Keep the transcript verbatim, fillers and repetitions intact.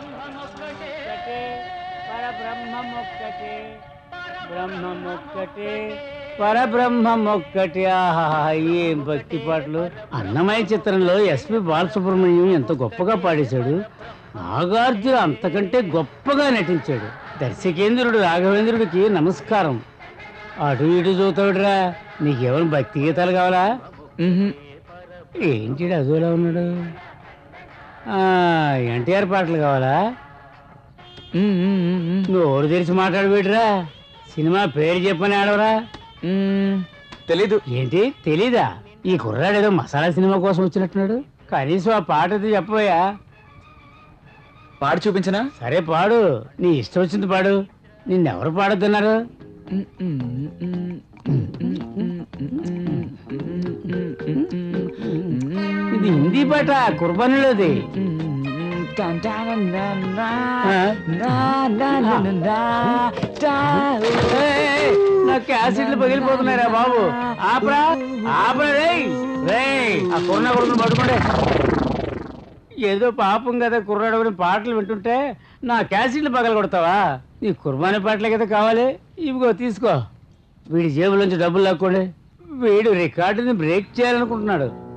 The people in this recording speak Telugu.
పరబ్రహ్మమొక్కటే బ్రహ్మమొక్కటే పరబ్రహ్మమొక్కటే. ఆహా, ఏం భక్తి పాటలు! అన్నమయ్య చిత్రంలో ఎస్పి బాలసుబ్రహ్మణ్యం ఎంత గొప్పగా పాడేశాడు. నాగార్జున అంతకంటే గొప్పగా నటించాడు. దర్శకేంద్రుడు రాఘవేంద్రుడికి నమస్కారం. అటు ఇటు చూతాడురా. నీకేమైనా భక్తి గీతాలు కావాలా? ఏంటి అదోలా ఉన్నాడు? ఎన్టీఆర్ పాటలు కావాలా? నోరు తెరిచి మాట్లాడబెట్టురా. సినిమా పేరు చెప్పని ఆడవరా? తెలీదు. ఏంటి తెలీదా? ఈ కుర్రాడు ఏదో మసాలా సినిమా కోసం వచ్చినట్టున్నాడు. కనీసం ఆ పాట అయితే చెప్పబోయా. పాడి చూపించనా? సరే పాడు, నీ ఇష్టం వచ్చింది పాడు. నిన్నెవరు పాడొద్దన్నారు? ఇది హిందీ పాట, కుర్బానీలోది. నా క్యాసెట్లు పగిలిపోతున్నారా బాబు? ఆపరా ఆపరా రేయ్ రేయ్, ఆ కుర్ర కొడుకుని పట్టుకోండి. ఏదో పాపం కదా కుర్రాడు పాటలు వింటుంటే నా క్యాసెట్లు పగల కొడతావా? నీ కుర్బానీ పాటలే కదా కావాలి. ఇవిగో తీసుకో. వీడి జేబులోంచి డబ్బులు లాక్కోండి. వీడు రికార్డుని బ్రేక్ చేయాలనుకుంటున్నాడు.